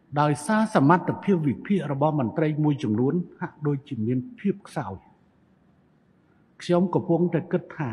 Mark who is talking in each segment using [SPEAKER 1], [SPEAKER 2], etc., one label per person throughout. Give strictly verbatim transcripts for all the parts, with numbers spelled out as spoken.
[SPEAKER 1] ដោយសារសមត្ថភាពវិភាគរបស់មន្ត្រីមួយចំនួនហាក់ដូចជាមានភាពខ្សោយខ្ញុំកំពុងតែគិតថា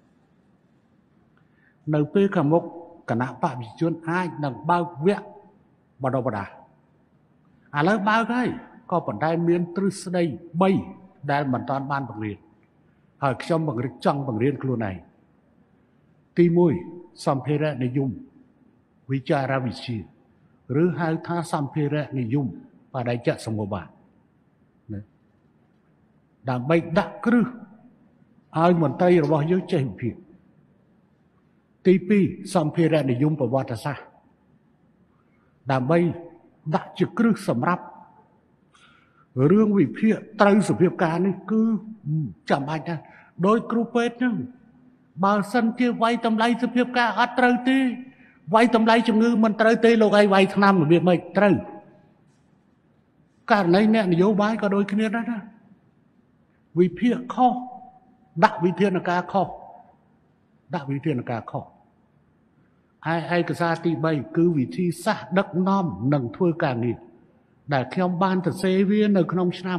[SPEAKER 1] នៅពេលខាងមុខគណៈបព្វជិជនអាចនឹងបើកវគ្គបណ្ដុះបណ្ដាលឥឡូវបើកហើយក៏ប៉ុន្តែមានទ្រឹស្ដីបីដែលមិនទាន់បានបង្រៀនហើយខ្ញុំបង្រៀនចង់បង្រៀនខ្លួនឯងទីមួយសម្ភារៈនិយមវិចារវិទ្យាឬហៅថាសម្ភារៈនិយមបដិច្ចសមោបាទណាដើម្បីដាក់គ្រឹះឲ្យមន្ត្រីរបស់យើងចេះវិភាគទីពីរសម្ភារៈនិយមប្រវត្តិសាស្ត្រដើម្បីដាក់ជាគ្រឹះសម្រាប់រឿងវិភាគត្រូវសភាពការនេះគឺចាំបាច់ណាស់ដោយគ្រូពេទ្យហ្នឹងបើសិនជាវាយតម្លៃសភាពការអត់ត្រូវទេវាយតម្លៃជំងឺមិនត្រូវទេលោកឯងវាយថ្នាំរបៀបម៉េចត្រូវករណីអ្នកនយោបាយក៏ដូចគ្នាដែរណាវិភាគខុសដាក់វិធានការខុសដាក់វិធានការខុសហើយឯកសារទីបីគឺវិធីសាស្ត្រដឹកនាំនិងធ្វើការងារដែលខ្ញុំបានសរសេរវានៅក្នុងឆ្នាំ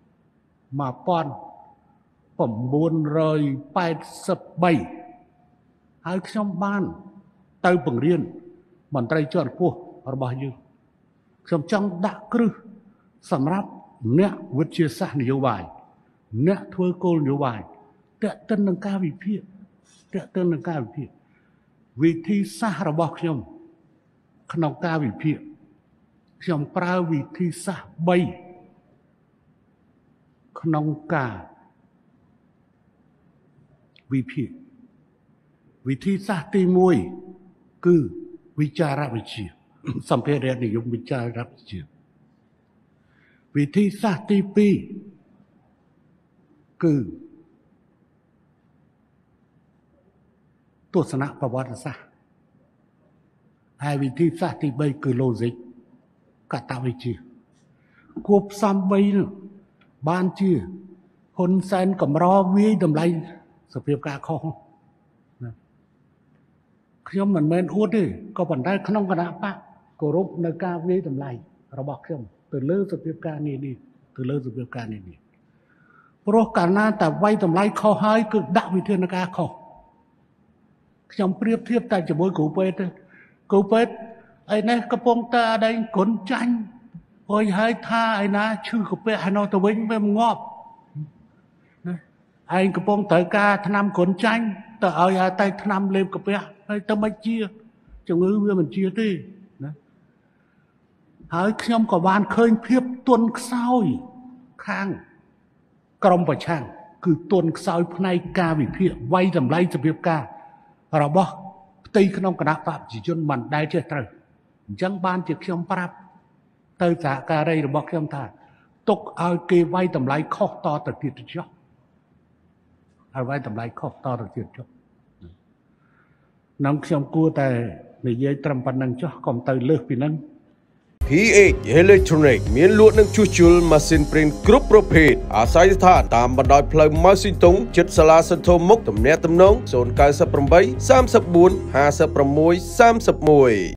[SPEAKER 1] một nghìn chín trăm tám mươi baហើយខ្ញុំបានទៅបង្រៀនមន្ត្រីជាន់ខ្ពស់របស់យើងខ្ញុំចង់ដាក់គ្រឹះសម្រាប់អ្នកវិទ្យាសាស្ត្រនយោបាយអ្នកធ្វើគោលនយោបាយទាក់ទិននឹងការវិភាគទាក់ទិននឹងការវិភាគវិធីសាស្ត្ររបស់ខ្ញុំក្នុងការវិភាគខ្ញុំប្រើវិធីសាស្ត្របីក្នុងការវិភាគវិធីសាស្ត្រទីមួយគឺវិចារវិទ្យាសម្ភារៈនិយមវិចារវិទ្យាវិធីសាស្ត្រទីពីរគឺទស្សនៈប្រវត្តិសាស្ត្រហើយវិធីសាស្ត្រទីបីគឺ logic កតវិជ្ជាគួបផ្សំបីនោះបានជាហ៊ុនសែនកម្រវាយតម្លៃសភាពការខុសណាខ្ញុំមិនមែនអួតទេក៏ប៉ុន្តែក្នុងគណៈបកគោរពនៅការវាយតម្លៃរបស់ខ្ញុំទៅលើសភាពការនេះនេះទៅលើសភាពការនេះនេះព្រោះកាលណាតែវាយតម្លៃខុសហើយគឺដាក់វិធានការខុសខ្ញុំប្រៀបធៀបតែជាមួយគ្រូពេទ្យទេគ្រូពេទ្យឯនេះកំពុងតែអដែងគ្រុនចាញ់អុយហើយថាឯណាឈឺកាពះហើយនៅទៅវិញវាមិនងាប់ឯងកំពុងត្រូវការថ្នាំគ្រុនចាញ់ទៅឲ្យឲ្យតែថ្នាំលេបកាពះហើយទៅមិនជាជំងឺវាមិនជាទេណាហើយខ្ញុំក៏បានឃើញភាពទន់ខ្សោយខាងក្រមប្រឆាំងគឺទន់ខ្សោយផ្នែកការវិភាគវាយតម្លៃសភាពការរបស់ផ្ទៃក្នុងគណៈបព្វជិជនមិនដែលចេះត្រូវអញ្ចឹងបានជាខ្ញុំប្រាប់ទៅសហការីរបស់ខ្ញុំថាទុកឲ្យគេវាយតម្លៃខុសតទៅទៀតចុះឲ្យវាយតម្លៃខុសតទៅទៀតចុះនឹងខ្ញុំគួរតែនិយាយត្រឹមប៉ុណ្្នឹងចុះកុំទៅលើសពីហ្នឹង
[SPEAKER 2] พี เอช Electronic មានលក់និងជួសជុលម៉ាស៊ីនព្រីនគ្រប់ប្រភេទអាស្រ័យស្ថានតាមបណ្ដោយផ្លូវម៉ៅស៊ីតុងជិតសាលាសន្ធមុខទំនាក់ទំនង ศูนย์ เก้า แปด สาม สี่ ห้า หก สาม หก